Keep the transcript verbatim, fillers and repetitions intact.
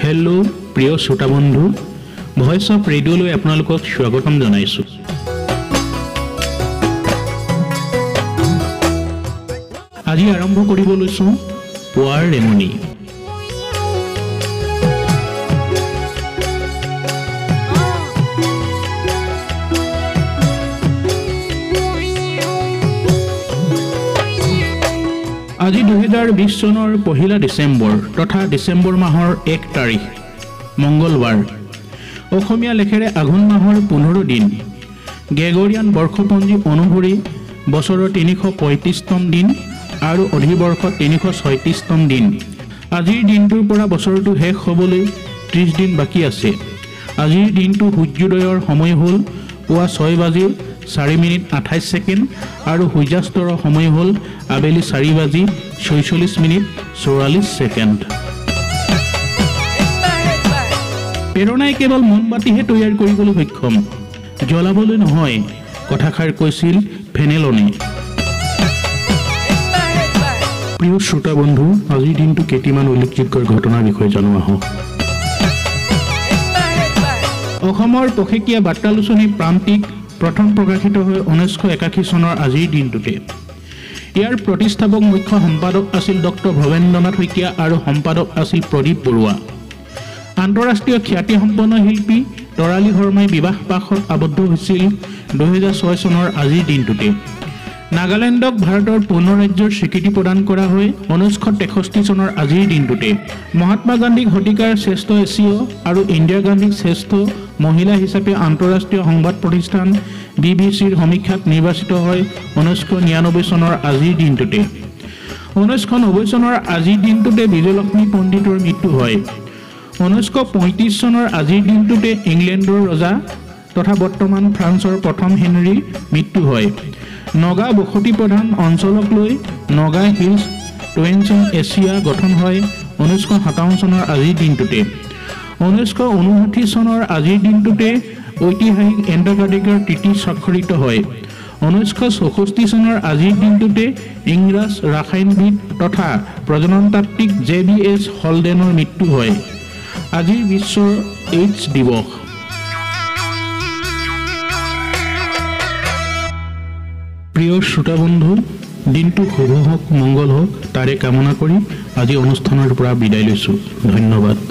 Hello प्रिय श्रोता बंधु भॉइस ऑफ रेडियो आपनालोকক स्वागतम जनाइছো। আজি आरम्भ কৰিব লৈছো পুৱাৰ ৰেমনি। আজি দুহেজাৰ বিশ চনৰ পহিলা ডিসেম্বৰ তথা ডিসেম্বৰ মাহৰ এক তাৰিখ মঙ্গলবাৰ। অসমীয়া লেখেৰে আঘোণ মাহৰ পোন্ধৰ দিন। গ্ৰেগৰিয়ান বৰ্ষপঞ্জী অনুসৰি বছৰৰ তিনিশ পঁয়ত্ৰিশতম দিন আৰু অধিবৰ্ষ তিনিশ ছয়ত্ৰিশতম দিন। আজিৰ দিনটোৰ পৰা বছৰটো শেষ হ'বলৈ ত্ৰিশ দিন বাকী আছে। আজিৰ দিনটো সূৰ্যোদয়ৰ সময় হ'ল পুৱা ছয় বাজি চাৰি মিনিট আঠাইছ ছেকেণ্ড আৰু সূৰ্যাস্তৰ সময় হ'ল আবেলি চাৰি বাজি ছয়চল্লিছ মিনিট চৌৰাল্লিছ ছেকেণ্ড। প্ৰেৰণাই কেৱল মমবাতিহে তৈয়াৰ কৰিবলৈ সক্ষম, জ্বলাবলৈ নহয়, কথাষাৰ কৈছিল ফেনেলনে। প্ৰিয় শ্ৰোতা বন্ধু, আজিৰ দিনটো কেইটামান উল্লেখযোগ্য ঘটনাৰ বিষয়ে জানো আহক। অসমৰ পষেকীয়া বাৰ্তালোচনী প্ৰান্তিক প্ৰথম প্ৰকাশিত হৈ ঊনৈছশ একাশী চনৰ আজিৰ দিনটোতে। ইয়াৰ প্ৰতিষ্ঠাপক মুখ্য সম্পাদক আছিল ডক্টৰ ভৱেন্দ্ৰনাথ শইকীয়া আৰু সম্পাদক আছিল প্ৰদীপ বৰুৱা। আন্তঃৰাষ্ট্ৰীয় খ্যাতিসম্পন্ন শিল্পী তৰালী শৰ্মাই বিবাহ পাশত আবদ্ধ হৈছিল দুহেজাৰ ছয় চনৰ আজিৰ দিনটোতে। নাগালেণ্ডক ভাৰতৰ পূৰ্ণ ৰাজ্যৰ স্বীকৃতি প্ৰদান কৰা হয় ঊনৈছশ তেষষ্ঠি চনৰ আজিৰ দিনটোতে। মহাত্মা গান্ধীক শতিকাৰ শ্ৰেষ্ঠ এছীয় আৰু ইন্দিৰা গান্ধীক শ্ৰেষ্ঠ মহিলা হিচাপে আন্তঃৰাষ্ট্ৰীয় সংবাদ প্ৰতিষ্ঠান বি বি চিৰ সমীক্ষাত নিৰ্বাচিত হয় ঊনৈছশ নিৰানব্বৈ চনৰ আজিৰ দিনটোতে। ঊনৈছশ নব্বৈ চনৰ আজিৰ দিনটোতে বিজয়লক্ষ্মী পণ্ডিতৰ মৃত্যু হয়। ঊনৈছশ পঁয়ত্ৰিছ চনৰ আজিৰ দিনটোতে ইংলেণ্ডৰ ৰজা তথা বৰ্তমান ফ্ৰান্সৰ প্ৰথম হেনৰীৰ মৃত্যু হয়। নগা বসতি প্ৰধান অঞ্চলক লৈ নগা হিলছ টুৱেন্সন এছিয়া গঠন হয় ঊনৈছশ সাতাৱন্ন চনৰ আজিৰ দিনটোতে। ঊনৈছশ ঊনষাঠি চনৰ আজিৰ দিনটোতে ঐতিহাসিক এণ্টাৰ্কটিকাৰ ট্ৰিটি স্বাক্ষৰিত হয়। ঊনৈছশ চৌষষ্ঠি চনৰ আজিৰ দিনটোতে ইংৰাজ ৰাসায়নবিদ তথা প্ৰজননতাত্ত্বিক জে বি এছ হলডেনৰ মৃত্যু হয়। আজিৰ বিশ্ব এইডছ দিৱস। প্ৰিয় শ্ৰোতা বন্ধু, দিনটো শুভ হওক, মংগল হওক তাৰে কামনা কৰি আজি অনুষ্ঠানৰ পৰা বিদায় লৈছোঁ। ধন্যবাদ।